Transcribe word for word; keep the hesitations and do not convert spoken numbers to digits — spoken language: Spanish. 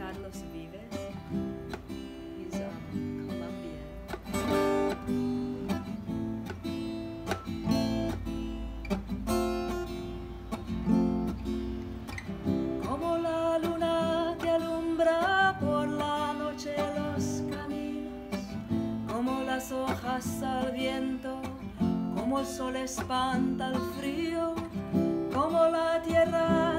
Carlos Vives. He's um, Colombian. Como la luna que alumbra por la noche los caminos, como las hojas al viento, como el sol espanta el frío, como la tierra